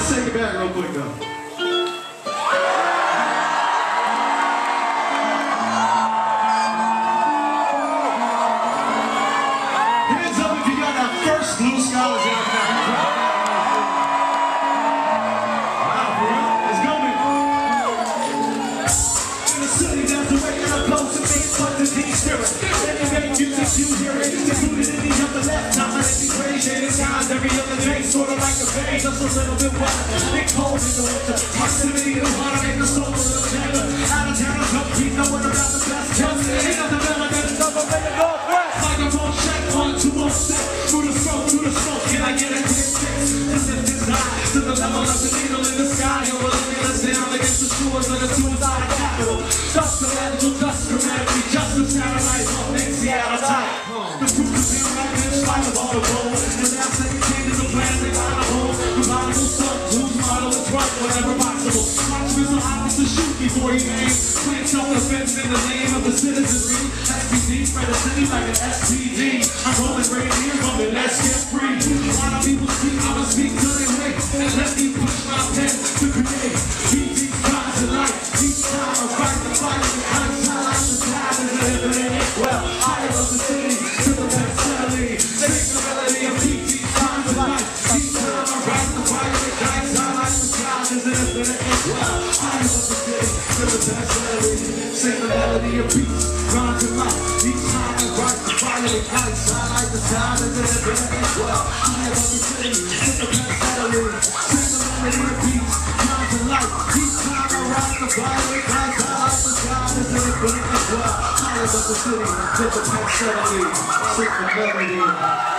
Let's take it back real quick though. Hands up if you got that first blue scholarship. Wow, for real? It's coming. In the city, there's a way that I'm close to me, but the deep spirit. And you make music, you hear it. Included in the upper left, not like these gray shaded skies every other day, sort of like a bay, just a little bit wet. It's cold in the winter. Proximity to water make the soul a little tender. Out of town, I'm beat, no one about the best. Just ain't nothing better than a double way to go west. Like a wrong check, 1, 2, 1, step. Through the smoke, can I get a quick fix? Just lift this eye to the level of the needle in the sky. And we're looking us down against the shores of the suicide capital. Dust the magical dust dramatically, just the satellite home makes Seattle tight. The proof is in right in spite of all the gold. And now second changes the plan they got a hold. The model son, whose model is right whenever possible. Watch me so obvious to shoot before he aims. Claim self-defense in the name of the citizenry. SPD spread the city like an STD. I'm rolling right here, bumping, let's get free. A lot of people speak, I'ma speak till they wait. And let me push my pen to create. Beat these guys tonight. Each time I fight the fight, I'm time to time is an infinite Inkwell. I love the city, to the best melody. Take the melody and beat these times tonight. Each time I write the fire, it dies. I like the sky is an infinite Inkwell. I love the city, to the best melody. Sing the melody of beats, rhymes and life. Each time I write the fire, it dies. I like the sound is an infinite Inkwell. I love the city, to the best melody. Sing the melody of beats, rhymes and life. Each time I write the fire, it dies. I like the sound is an infinite Inkwell. I love the city, to the best melody. Sing the melody.